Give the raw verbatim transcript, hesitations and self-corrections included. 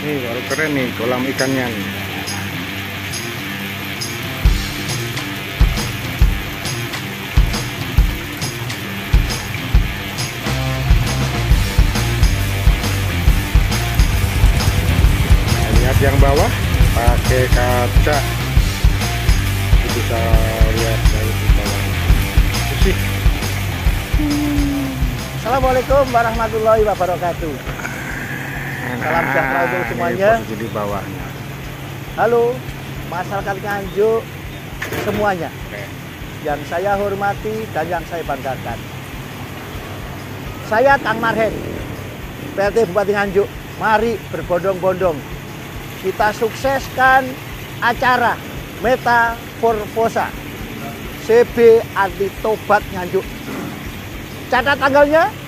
Nih baru keren nih kolam ikannya nih. Lihat yang bawah pakai kaca, bisa lihat dari di bawah. Bersih. Assalamualaikum warahmatullahi wabarakatuh. Salam sejahtera untuk semuanya. Ini di bawahnya. Halo masyarakat Nganjuk semuanya, Oke. yang saya hormati dan yang saya banggakan. Saya Kang Marhen, P L T Bupati Nganjuk. Mari berbondong-bondong kita sukseskan acara Metaforfosa C B Anti Tobat Nganjuk. Catat tanggalnya